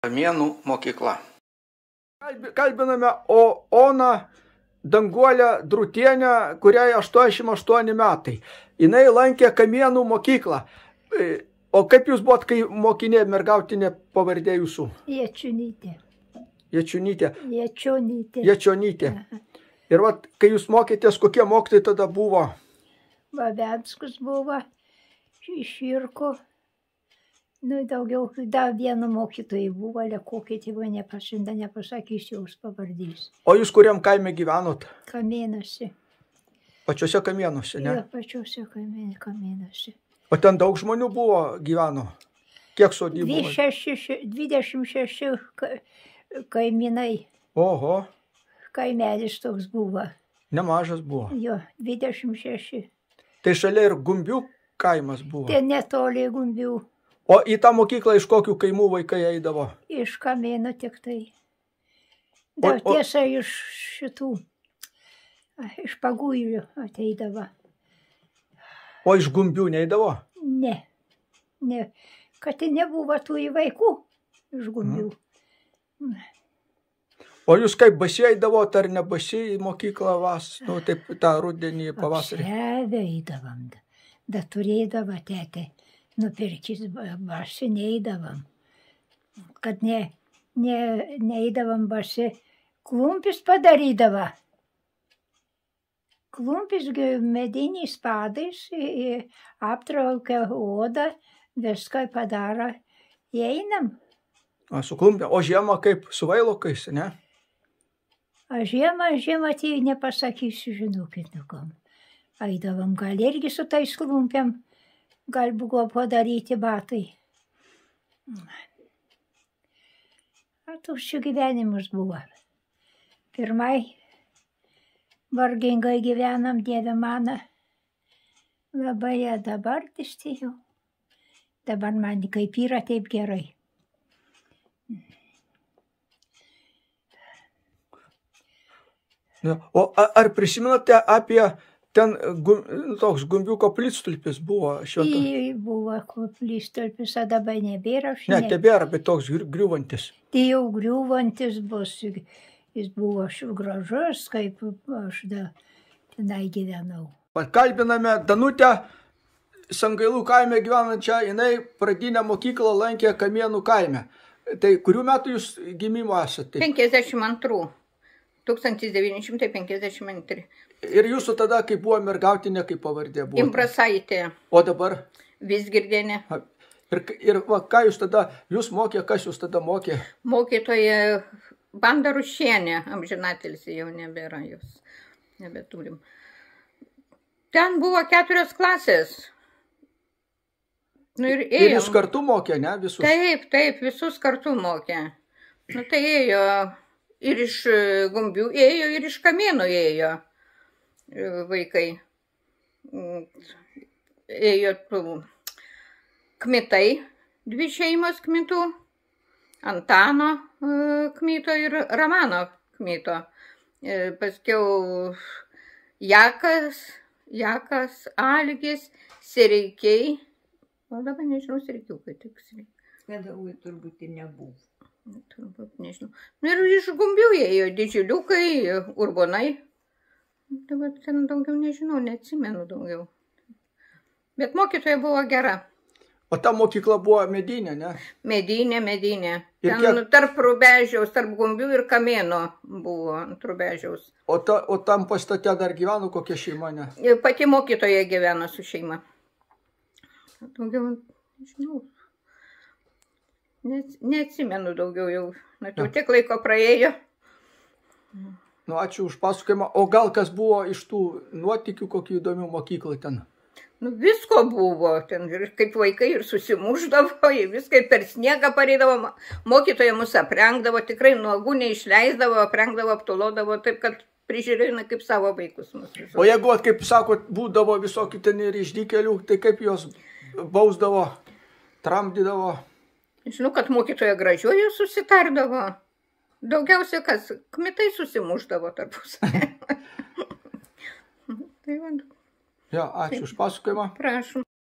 Kamienų mokykla. Kalbiname Oną Danguolę Drutienę, kuriai 88 metai. Jinai lankė Kamienų mokyklą. O kaip jūs buvot, kai mokinė mergautinė pavardė jūsų? Jačionytė. Jačionytė. Jačionytė. Jačionytė. Ir vat, kai jūs mokėtės, kokie mokytojai tada buvo? Vavenskus buvo, Širko. Nu, daugiau, dar vienu mokytojai buvo, ale kokie tėvai nepasakysiu jos pavardys. O jūs kuriam kaime gyvenot? Kamienuose. Pačiuose kamienuose, ne? Jo, pačiuose kamienuose. O ten daug žmonių buvo gyveno? Kiek sodybų? 26 kaimynai. Oho. Kaimelis toks buvo. Nemažas buvo. Jo, 26. Tai šalia ir Gumbių kaimas buvo? Tai netoli Gumbių. O į tą mokyklą iš kokių kaimų vaikai eidavo? Iš Kamienų tik tai. Dar tiesa iš šitų, iš Pagūrių ateidavo. O iš Gumbių neidavo? Ne, ne. Kad tai nebuvo tų į vaikų iš Gumbių. O jūs kaip basi eidavot ar ne basi į mokyklą nu, taip tą rudenį, pavasarį? Apsiavę eidavom, da turėdavo tetė. Nupirkis basi neįdavom, kad neįdavom basi, klumpis padarydavo. Klumpis mediniais padais, aptraukia odą, viską padaro, įeinam. Su klumpė, o žiemą kaip su vailokais, ne? O žiemą tai nepasakysiu, žinokit, nukom. Eidavom gal irgi su tais klumpiam. Gal buvo padaryti batai. Toks čia gyvenimas buvo. Pirmai vargingai gyvenam, Dieve mano. Labai dabar tistėjau. Dabar man kaip yra taip gerai. O ar prisimenate apie ten toks Gumbių koplytstulpis buvo švento? Buvo koplytstulpis, o dabar nebėra. Ne, tebėra, bet toks griūvantis. Tai jau griūvantis bus. Jis buvo gražus, kaip aš tenai gyvenau. Kalbiname Danutę Sangailų kaime gyvenančią, jinai pradinę mokyklą lankė Kamienų kaime. Tai kurių metų jūs gimimo esate? 52. 1952. Ir jūsų tada, kai buvo mergautinė, kaip pavardė buvo? Imbrasaitė. O dabar? Visgirdienė. Ir va, ką jūs tada, jūs mokė, kas jūs tada mokė? Mokytoja Banda Rušienė, amžinatelisi jau nebėra jos, nebeturim. Ten buvo 4 klasės. Nu, ir jūs kartu mokė, ne, visus? Taip, visus kartu mokė. Nu, tai ėjo ir iš Gumbių ėjo, ir iš Kamienų ėjo vaikai. Ėjo Kmitai, 2 šeimos Kmitų, Antano Kmito ir Ramano Kmito. Paskiau Jakas, Algis, Sereikiai. O dabar nežinau, Sereikiukai tiksliai. Kada turbūt ir nebuvo. Turbūt nežinau. Ir iš Gumbių ėjo Didžiuliukai, Urbonai. Dabar ten daugiau nežinau, neatsimenu daugiau. Bet mokytoja buvo gera. O ta mokykla buvo medinė, ne? Medinė. Ten tarp Rubežiaus, tarp Gumbių ir Kamienų buvo ant Rubežiaus. O tam pastate dar gyveno kokia šeima, ne? Pati mokytoja gyveno su šeima. Daugiau, nežinau. Neatsimenu daugiau jau. Jau tiek laiko praėjo. Nu, ačiū už pasakojimą. O gal kas buvo iš tų nuotykių, kokių įdomių mokyklų ten? Nu, visko buvo. Ten ir kaip vaikai ir susimuždavo, viskai per sniegą pareidavo. Mokytoja mus aprengdavo, tikrai nuogų neišleisdavo, aprengdavo, aptulodavo, taip kad prižiūrėjome kaip savo vaikus. O jeigu, kaip sakot, būdavo visokių ten ir išdykėlių, tai kaip jos bausdavo, tramdydavo? Žinau, kad mokytoja gražiuoju susitardavo. Daugiausia kas, Kmitai susimuždavo tarpusavy. Tai va. Ja, ačiū už pasakojimą. Prašom.